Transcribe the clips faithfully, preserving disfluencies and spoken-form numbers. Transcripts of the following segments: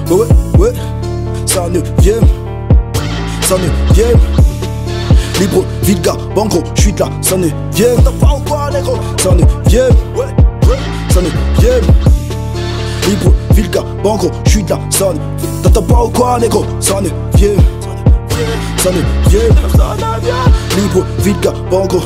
Ouais, ouais, ouais, ça neuvième, ça neuvième. Libre, Vilga, Banco, j'suis de là, ça neuvième. T'as pas ou quoi, négro? Ça neuvième, ouais, ouais, ça neuvième. Libre, Vilga, Banco, j'suis de là, ça neuvième. T'as pas ou quoi, négro? Ça neuvième, ça neuvième. Libre, Vilga, Banco,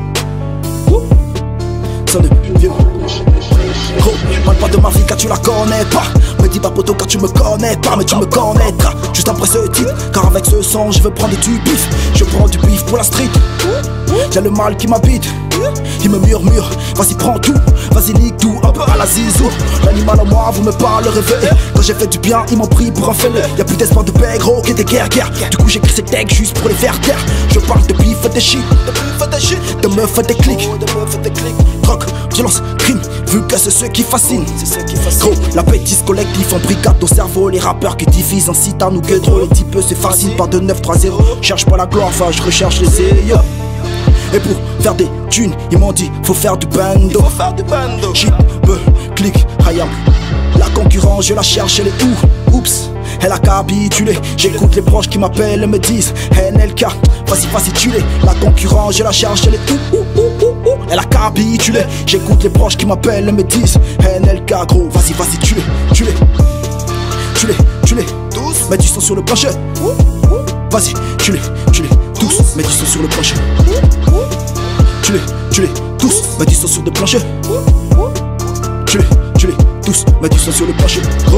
ça neuvième. Gros, parle pas de ma vie car tu la connais pas. Me dis pas poto car tu me connais pas. Mais tu me connaîtras juste après ce titre. Car avec ce son je veux prendre du bif. Je prends du bif pour la street. Y'a le mal qui m'habite. Il me murmure, vas-y prends tout. Vas-y nique tout, un peu à la zizou. L'animal en moi vous me parle réveil. Quand j'ai fait du bien ils m'ont pris pour un fêlé. Y'a plus d'espoir de paix gros que des guerres guerres. Du coup j'écris ces textes juste pour les faire taire. Je parle de bif et des shit. De meufs et des clics. Drogue, violence, crime. Vu que c'est ceux qui fascinent. Gros, l'appétit collectif en brigade au cerveau. Les rappeurs qui divisent incitent à nous que trop. Les types se fascinent par de neuf trois zéro. Cherche pas la gloire, enfin je recherche les ayeux. Et pour faire des thunes, ils m'ont dit faut faire du bando. Faut faire du bando. Shit, be, click, hayam. La concurrence, je la cherche, elle est où? Oups, elle a capitulé. J'écoute les proches qui m'appellent et me disent N L K, vas-y, vas-y, tue-les. La concurrence, je la cherche, elle est où? Où, où, où, où. Elle a capitulé. J'écoute les proches qui m'appellent et me disent N L K, gros, vas-y, vas-y, tue-les, tue-les. Tue-les, tue-les, tous. Mets du sang sur le plancher. Vas-y, tue-les, tue-les, tous. Mets du sang sur le plancher. Tue-les, tue-les, tous. Mets du sang sur le plancher. Tue-les, tue-les, tous. Mets du sang sur le plancher. Oh,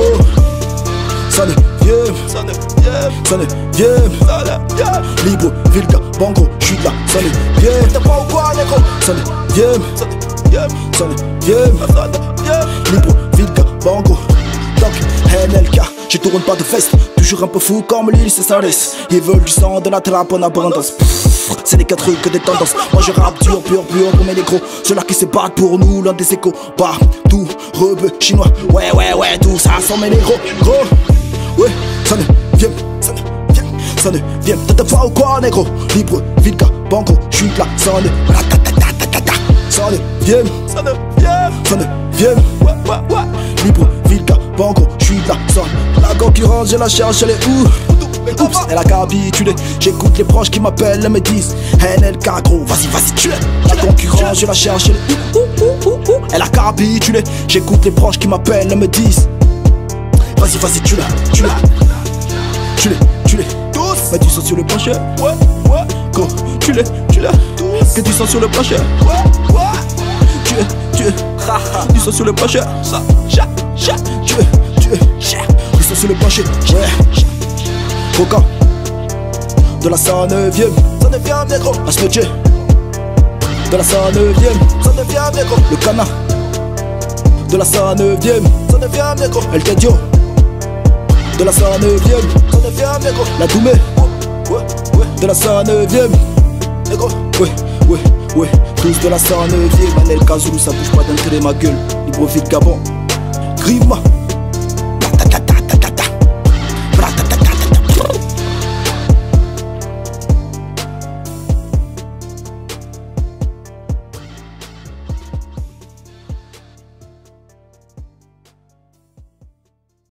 ça neuvième, ça neuvième, ça neuvième. Libre, Vilga, Banco, j'suis de là, ça neuvième. T'as pas ou quoi, négro? Ça neuvième, ça neuvième, ça neuvième. Libre, Vilga, Banco, donc N L K. Je tourne pas de veste, toujours un peu fou comme l'île Césaris. Ils veulent du sang, de la trappe en abondance. C'est des quatre trucs que des tendances. Moi je rappe dur, pur, pur pour mes négros. Ceux-là qui se battent pour nous, l'un des échos. Bah, tout, rebeu, chinois. Ouais, ouais, ouais, tout ça sont mes négros. Gros, ouais, ça neuvième, ça neuvième, ça neuvième. T'as pas ou quoi, négro? Libre, Vilga, Banco, j'suis là, ça neuvième. Ça neuvième, ça neuvième, ça neuvième. Ouais, ouais, ouais. Libre, Vilga, Banco, j'suis là, ça. La concurrence, je la cherche, elle est où? Oups, elle a capitulé. J'écoute les proches qui m'appellent et me disent N L K, gros, vas-y, vas-y, tue-les. La concurrence, je la cherche, elle est où? Elle a capitulé. J'écoute les proches qui m'appellent et me disent vas-y, vas-y, tue-les, tue-les. Tue-les, tue-les, tous. Mets du sang sur le plancher. Ouais, ouais. Go, tue-les, tue-les, tous. Que du sang sur le plancher. Ouais, ouais. Tue-les, tue-les. Du sang sur le plancher. Ça, ja, ja. Tue-les, tue-les. Du sang sur le plancher. Ouais. Coca de la cent neuvième, ça devient négro. Asmodje de la cent neuvième, ça devient négro. Le canard de la cent neuvième, ça devient négro. El Tedio de la cent neuvième, ça devient négro. La Doumé de la cent neuvième, négro. Ouais, ouais, ouais, tous de la cent neuvième. Manel Kazoulou, ça bouge pas d'intérêt ma gueule. Libreville Gabon, Grima.